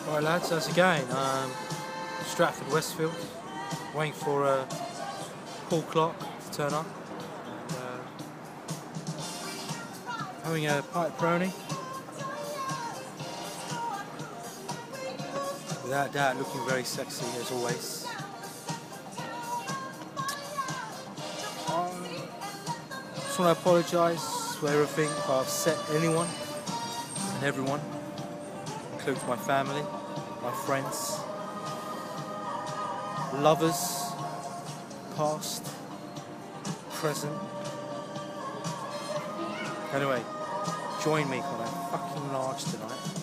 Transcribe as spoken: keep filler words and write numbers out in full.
Right lads, how's it going? Um, Stratford Westfield, waiting for uh, Paul Clark to turn up. Uh, having a pint of Peroni. Without doubt, looking very sexy as always. Um, just want to apologise for everything if I've upset anyone and everyone, including my family, my friends, lovers, past, present. Anyway, join me for that fucking large tonight.